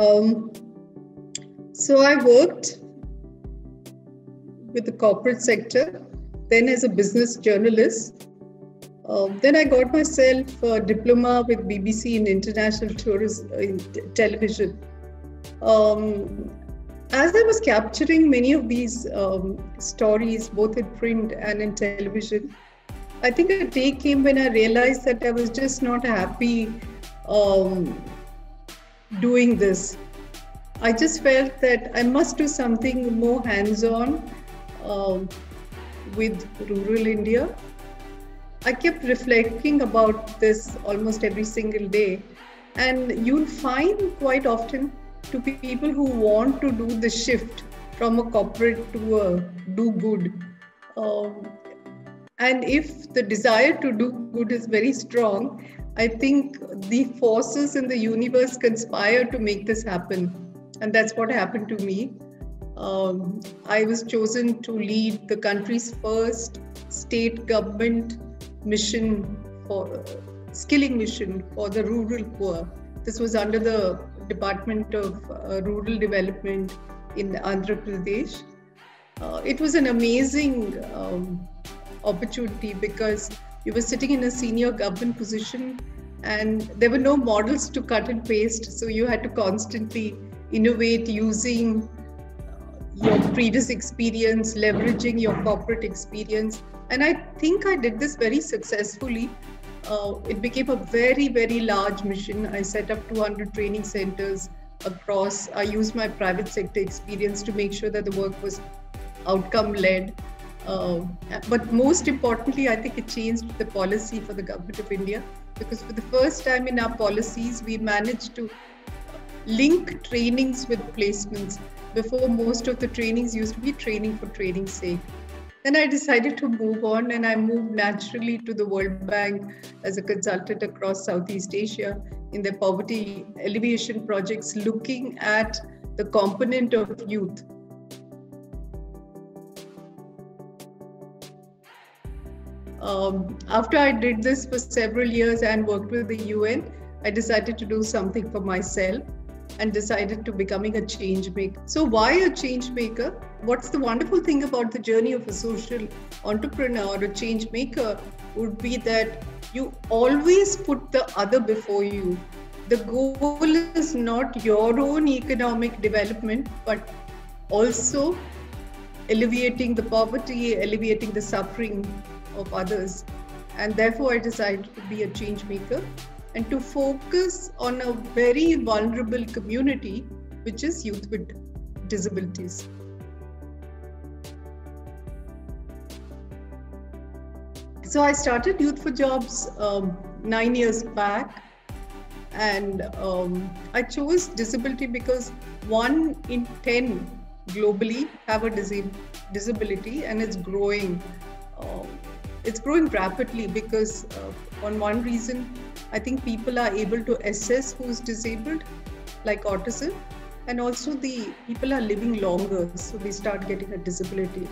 Um, so I worked with the corporate sector, then as a business journalist. Then I got myself a diploma with BBC in international tourism in television. As I was capturing many of these stories, both in print and in television, I think a day came when I realized that I was just not happy doing this. I just felt that I must do something more hands-on with rural India. I kept reflecting about this almost every single day, and you'll find quite often to people who want to do the shift from a corporate to a do good. And if the desire to do good is very strong, I think the forces in the universe conspire to make this happen. And that's what happened to me. I was chosen to lead the country's first state government mission for skilling mission for the rural poor. This was under the Department of Rural Development in Andhra Pradesh. It was an amazing opportunity because you were sitting in a senior government position and there were no models to cut and paste. So you had to constantly innovate using your previous experience, leveraging your corporate experience. And I think I did this very successfully. It became a very, very large mission. I set up 200 training centers across. I used my private sector experience to make sure that the work was outcome-led. But most importantly, I think it changed the policy for the Government of India, because for the first time in our policies, we managed to link trainings with placements. Before, most of the trainings used to be training for training's sake. Then I decided to move on, and I moved naturally to the World Bank as a consultant across Southeast Asia in their poverty alleviation projects, looking at the component of youth. After I did this for several years and worked with the UN, I decided to do something for myself and decided to becoming a change maker. So why a change maker? What's the wonderful thing about the journey of a social entrepreneur or a change maker would be that you always put the other before you. The goal is not your own economic development, but also alleviating the poverty, alleviating the suffering of others. And therefore I decided to be a change maker and to focus on a very vulnerable community, which is youth with disabilities. So I started Youth for Jobs 9 years back, and I chose disability because 1 in 10 globally have a disability, and it's growing. It's growing rapidly because on one reason, I think people are able to assess who's disabled, like autism, and also the people are living longer, so they start getting a disability.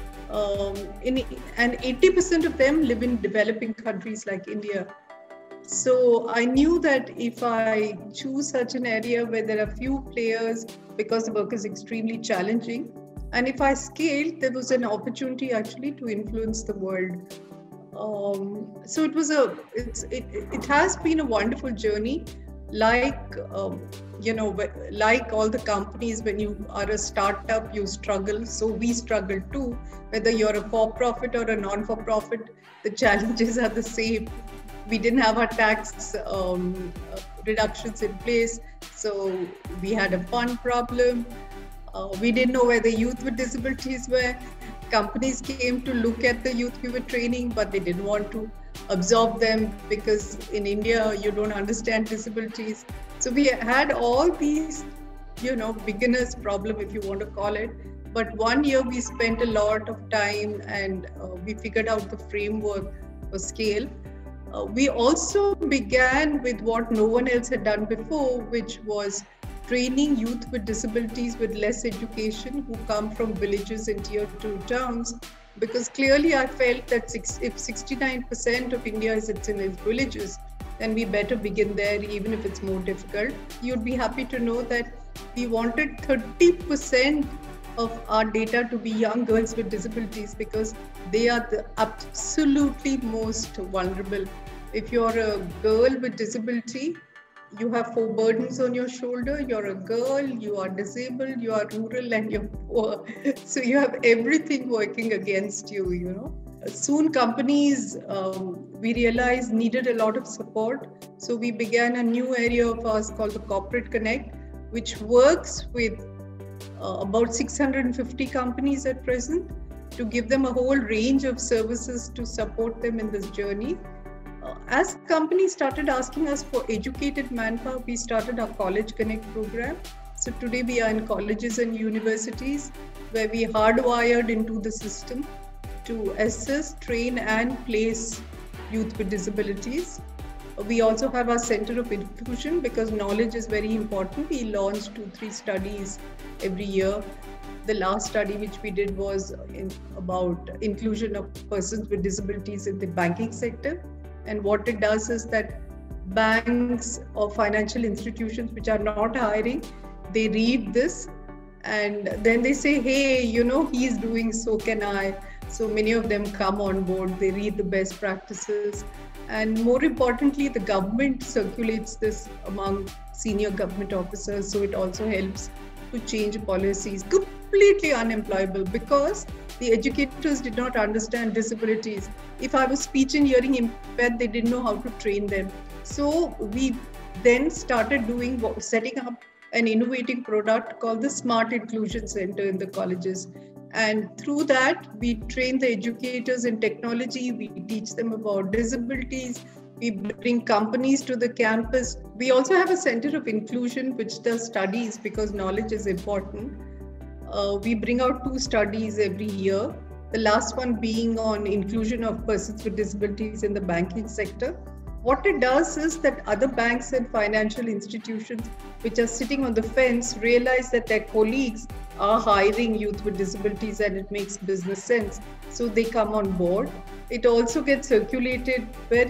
And 80% of them live in developing countries like India. So I knew that if I choose such an area where there are few players, because the work is extremely challenging, and if I scaled, there was an opportunity actually to influence the world. So it has been a wonderful journey. Like like all the companies, when you are a startup, you struggle. So we struggle too. Whether you're a for-profit or a non-for-profit, the challenges are the same. We didn't have our tax reductions in place, so we had a fund problem. We didn't know where the youth with disabilities were. Companies came to look at the youth we were training, but they didn't want to absorb them because in India, you don't understand disabilities. So we had all these, beginner's problem, if you want to call it. But 1 year we spent a lot of time and we figured out the framework for scale. We also began with what no one else had done before, which was training youth with disabilities with less education who come from villages and tier 2 towns, because clearly I felt that if 69% of India is in its villages, then we better begin there, even if it's more difficult. You'd be happy to know that We wanted 30% of our data to be young girls with disabilities because they are the absolutely most vulnerable. If you're a girl with disability, you have 4 burdens on your shoulder. You're a girl, you are disabled, you are rural, and you're poor. So you have everything working against you, you know. Soon companies, we realized, needed a lot of support. So we began a new area of ours called the Corporate Connect, which works with about 650 companies at present to give them a whole range of services to support them in this journey. As companies started asking us for educated manpower, we started our College Connect program. So today we are in colleges and universities where we hardwired into the system to assess, train and place youth with disabilities. We also have our Center of Inclusion because knowledge is very important. We launch 2-3 studies every year. The last study which we did was about inclusion of persons with disabilities in the banking sector. And what it does is that banks or financial institutions which are not hiring, they read this and then they say, hey, you know, he's doing, so can I. So many of them come on board, they read the best practices. And more importantly, the government circulates this among senior government officers. So it also helps to change policies. Completely unemployable because the educators did not understand disabilities. If I was speech and hearing impaired, they didn't know how to train them. So we then started setting up an innovating product called the Smart Inclusion Center in the colleges. And through that, we train the educators in technology, we teach them about disabilities, we bring companies to the campus. We also have a Center of Inclusion which does studies because knowledge is important. We bring out 2 studies every year, the last one being on inclusion of persons with disabilities in the banking sector. What it does is that other banks and financial institutions which are sitting on the fence realize that their colleagues are hiring youth with disabilities and it makes business sense. So they come on board. It also gets circulated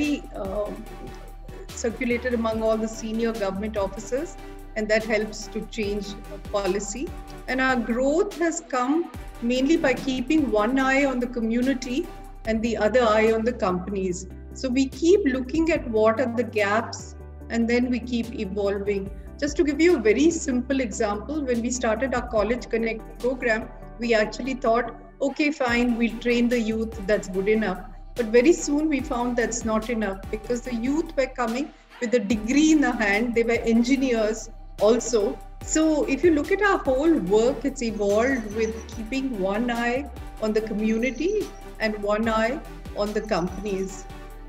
among all the senior government officers, and that helps to change policy. And our growth has come mainly by keeping one eye on the community and the other eye on the companies. So we keep looking at what are the gaps and then we keep evolving. Just to give you a very simple example, when we started our College Connect program, we actually thought, okay, fine, we'll train the youth, that's good enough. But very soon we found that's not enough because the youth were coming with a degree in the hand, they were engineers also. So if you look at our whole work, it's evolved with keeping one eye on the community and one eye on the companies.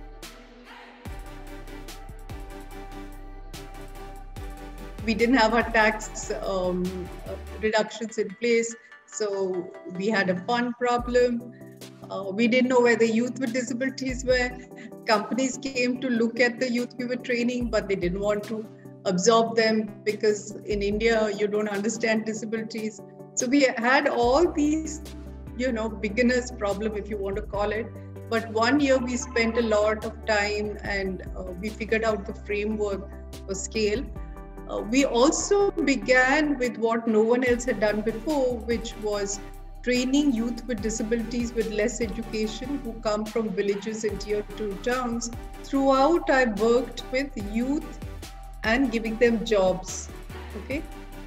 We didn't have our tax reductions in place, so we had a fund problem. We didn't know where the youth with disabilities were. Companies came to look at the youth we were training, but they didn't want to absorb them because in India, you don't understand disabilities. So we had all these, beginner's problem, if you want to call it. But 1 year we spent a lot of time and we figured out the framework for scale. We also began with what no one else had done before, which was training youth with disabilities with less education who come from villages and tier 2 towns. Throughout, I worked with youth and giving them jobs. Okay.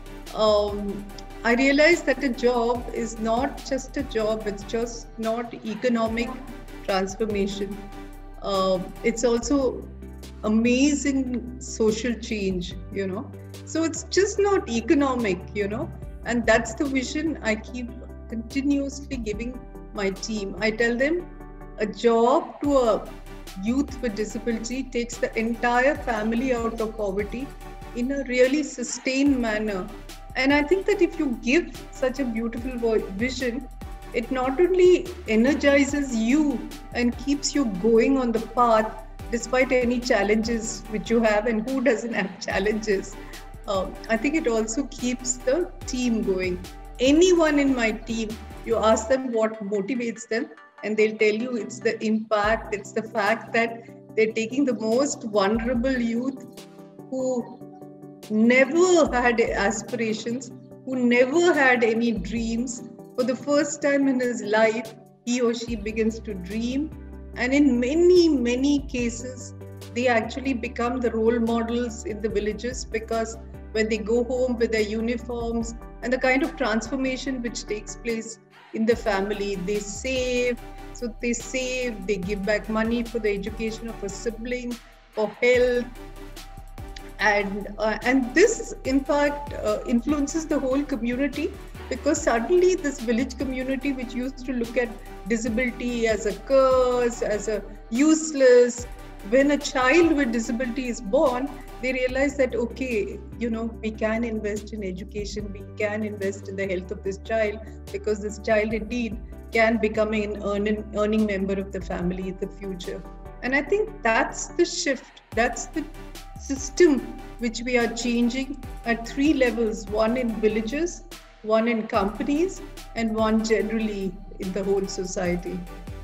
I realized that a job is not just a job, it's just not economic transformation. It's also amazing social change, So it's just not economic, and that's the vision I keep continuously giving my team. I tell them a job to a youth with disability takes the entire family out of poverty in a really sustained manner. And I think that if you give such a beautiful vision, it not only energizes you and keeps you going on the path despite any challenges which you have, and who doesn't have challenges. I think it also keeps the team going. Anyone in my team, you ask them what motivates them, and they'll tell you it's the impact, it's the fact that they're taking the most vulnerable youth who never had aspirations, who never had any dreams, for the first time in his life, he or she begins to dream. And in many, many cases, they actually become the role models in the villages, because when they go home with their uniforms and the kind of transformation which takes place in the family, they save. So they save, they give back money for the education of a sibling, for health. And this, in fact, influences the whole community, because suddenly this village community, which used to look at disability as a curse, as a useless, when a child with disability is born, they realize that, okay, we can invest in education, we can invest in the health of this child, because this child indeed can become an earning member of the family in the future. And I think that's the shift, that's the system which we are changing at 3 levels: one in villages, one in companies, and one generally in the whole society.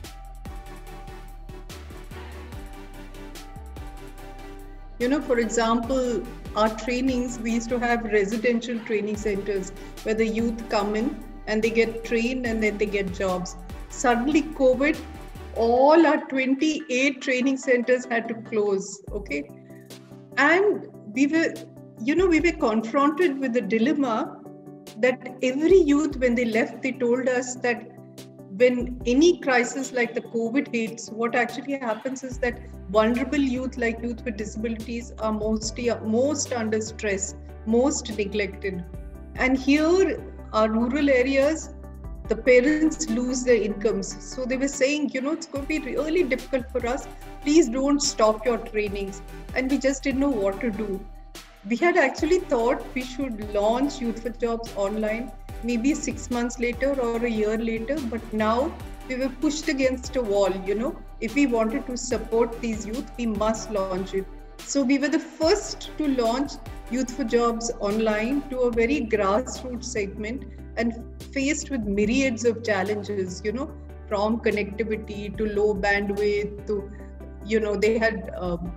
For example, our trainings, we used to have residential training centers where the youth come in and they get trained and then they get jobs. Suddenly COVID, all our 28 training centers had to close, okay? And we were confronted with the dilemma that every youth, when they left, they told us that when any crisis like the COVID hits, what actually happens is that vulnerable youth, like youth with disabilities, are most under stress, most neglected. And here, our rural areas, the parents lose their incomes. So they were saying, it's going to be really difficult for us. Please don't stop your trainings. And we just didn't know what to do. We had actually thought we should launch Youth for Jobs online, maybe 6 months later or a year later. But now we were pushed against a wall, If we wanted to support these youth, we must launch it. So we were the first to launch Youth for Jobs online to a very grassroots segment, and faced with myriads of challenges, from connectivity to low bandwidth to, they had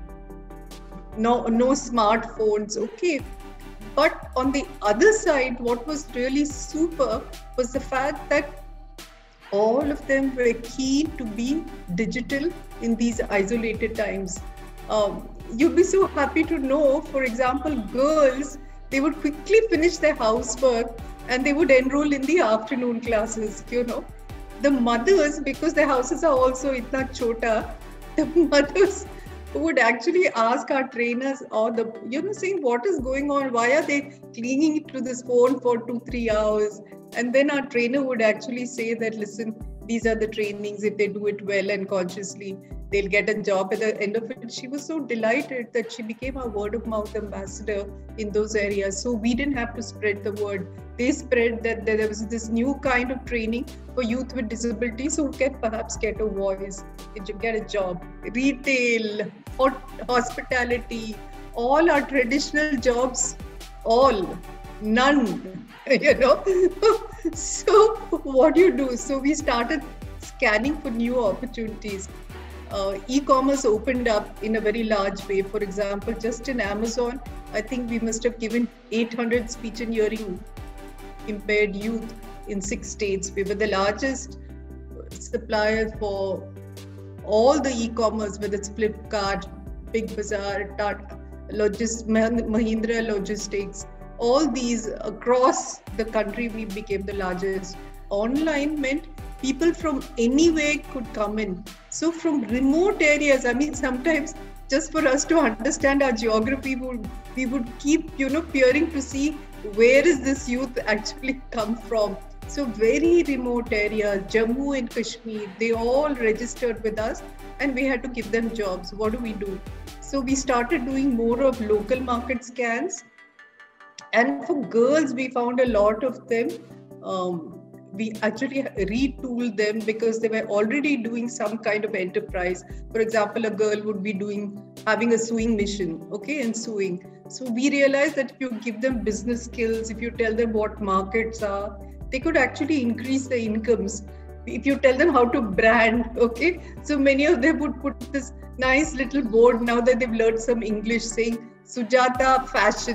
no smartphones, okay. But on the other side, what was really super was the fact that all of them were keen to be digital in these isolated times. You'd be so happy to know, for example, girls, they would quickly finish their housework and they would enroll in the afternoon classes, The mothers, because their houses are also itna chota, the mothers would actually ask our trainers, or saying, what is going on? Why are they clinging to this phone for 2-3 hours? And then our trainer would actually say that, listen, these are the trainings. If they do it well and consciously, they'll get a job at the end of it. She was so delighted that she became a word of mouth ambassador in those areas. So we didn't have to spread the word. They spread that there was this new kind of training for youth with disabilities who can perhaps get a voice, get a job. Retail, hospitality, all our traditional jobs, none, So what do you do? So we started scanning for new opportunities. E-commerce opened up in a very large way. For example, just in Amazon, I think we must have given 800 speech and hearing impaired youth in 6 states. We were the largest supplier for all the e-commerce, whether it's Flipkart, Big Bazaar, Tata, Mahindra Logistics, all these across the country, we became the largest. Online meant people from anywhere could come in. So from remote areas, sometimes just for us to understand our geography, we would keep, peering to see where is this youth actually come from. So very remote areas, Jammu and Kashmir, they all registered with us and we had to give them jobs. What do we do? So we started doing more of local market scans. And for girls, we found a lot of them. We actually retooled them because they were already doing some kind of enterprise. For example, a girl would be having a sewing machine, and sewing. So we realized that if you give them business skills, if you tell them what markets are, they could actually increase their incomes. If you tell them how to brand, so many of them would put this nice little board now that they've learned some English saying Sujata Fashion.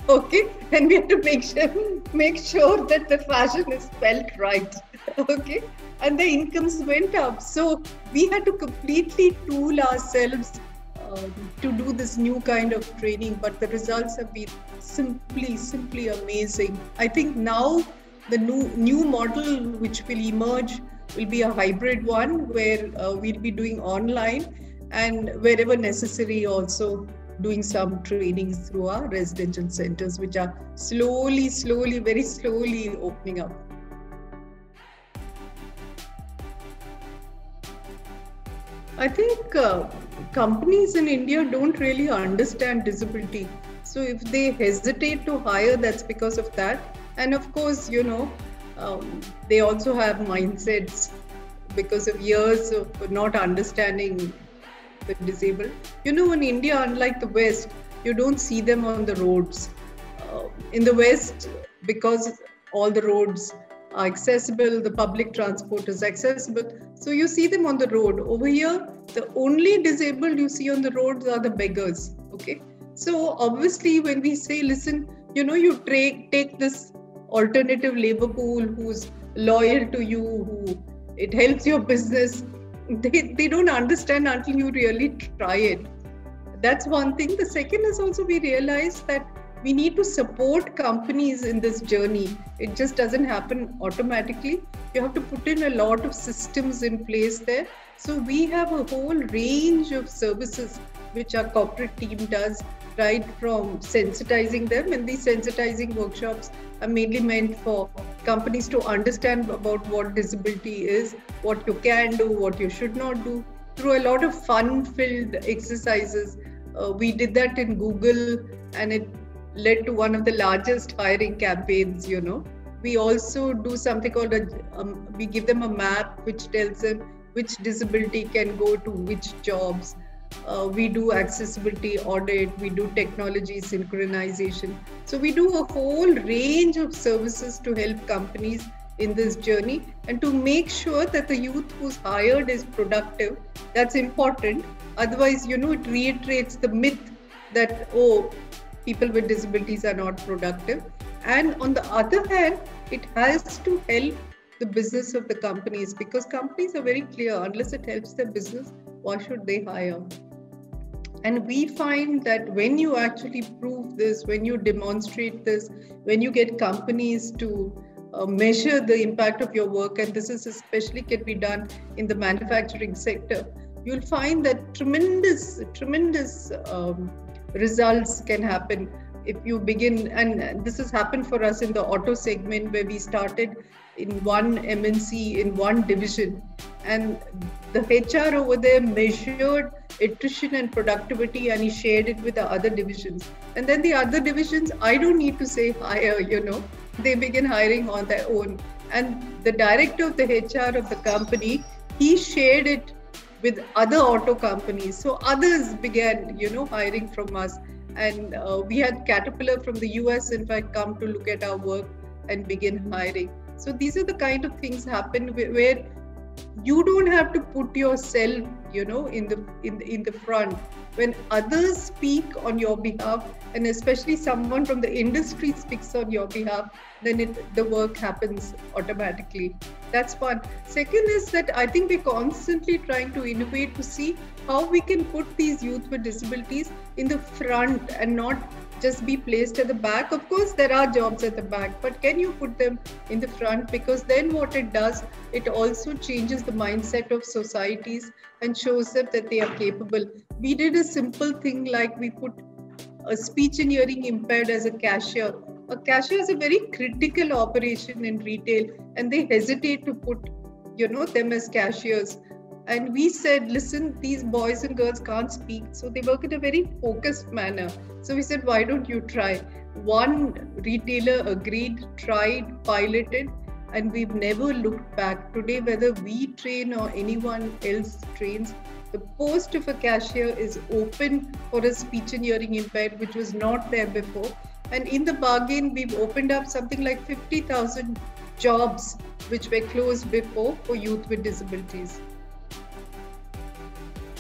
Okay, and we have to make sure that the fashion is felt right. Okay, and the incomes went up, so we had to completely tool ourselves to do this new kind of training, but the results have been simply amazing. I think now the new model which will emerge will be a hybrid one where we'll be doing online and wherever necessary also doing some trainings through our residential centers, which are slowly, very slowly opening up. I think companies in India don't really understand disability. So if they hesitate to hire, that's because of that. And of course, they also have mindsets because of years of not understanding the disabled. In India, unlike the West, you don't see them on the roads. In the West, because all the roads are accessible, the public transport is accessible, so you see them on the road. Over here, the only disabled you see on the roads are the beggars. Okay, so obviously, when we say, listen, you take this alternative labor pool who's loyal to you, who it helps your business, they don't understand until you really try it. That's one thing. The second is also we realize that we need to support companies in this journey. It just doesn't happen automatically. You have to put in a lot of systems in place there. So we have a whole range of services which our corporate team does, right from sensitizing them. And these sensitizing workshops are mainly meant for companies to understand about what disability is, what you can do, what you should not do, through a lot of fun-filled exercises. We did that in Google, and it led to one of the largest hiring campaigns. We also do something called we give them a map which tells them which disability can go to which jobs. We do accessibility audit, we do technology synchronization. So we do a whole range of services to help companies in this journey and to make sure that the youth who's hired is productive. That's important. Otherwise, it reiterates the myth that, people with disabilities are not productive. And on the other hand, it has to help the business of the companies, because companies are very clear, unless it helps their business, why should they hire? And we find that when you actually prove this, when you demonstrate this, when you get companies to measure the impact of your work, and this is especially can be done in the manufacturing sector, you'll find that tremendous results can happen if you begin. And this has happened for us in the auto segment, where we started in one MNC in one division, and the HR over there measured attrition and productivity, and he shared it with the other divisions. And then the other divisions, I don't need to say hire, they begin hiring on their own. And the director of the HR of the company, he shared it with other auto companies. So others began, hiring from us. And we had Caterpillar from the US, in fact, come to look at our work and begin hiring. So these are the kind of things happen where you don't have to put yourself, in the front. When others speak on your behalf, and especially someone from the industry speaks on your behalf, then the work happens automatically. That's one. Second is that I think we're constantly trying to innovate to see how we can put these youth with disabilities in the front and not just be placed at the back. Of course, there are jobs at the back, but can you put them in the front? Because then what it does, it also changes the mindset of societies and shows them that they are capable. We did a simple thing like we put a speech and hearing impaired as a cashier. A cashier is a very critical operation in retail, and they hesitate to put, them as cashiers. And we said, listen, these boys and girls can't speak, so they work in a very focused manner. So we said, why don't you try? One retailer agreed, tried, piloted, and we've never looked back. Today, whether we train or anyone else trains, the post of a cashier is open for a speech and hearing impaired, which was not there before. And in the bargain, we've opened up something like 50,000 jobs which were closed before for youth with disabilities.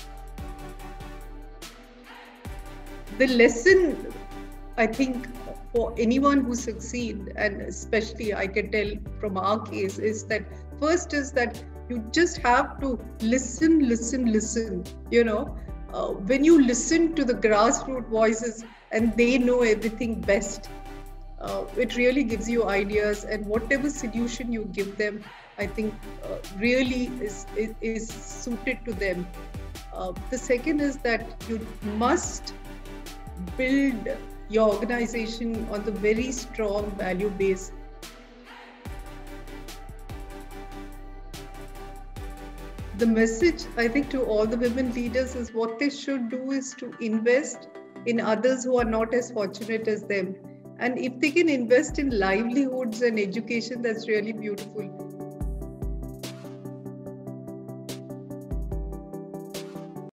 The lesson, I think, for anyone who succeed, and especially I can tell from our case, is that first is that you just have to listen. When you listen to the grassroots voices and they know everything best, it really gives you ideas, and whatever solution you give them, I think really is suited to them. The second is that you must build your organization on the very strong value base. The message, I think, to all the women leaders is what they should do is to invest in others who are not as fortunate as them. And if they can invest in livelihoods and education, that's really beautiful.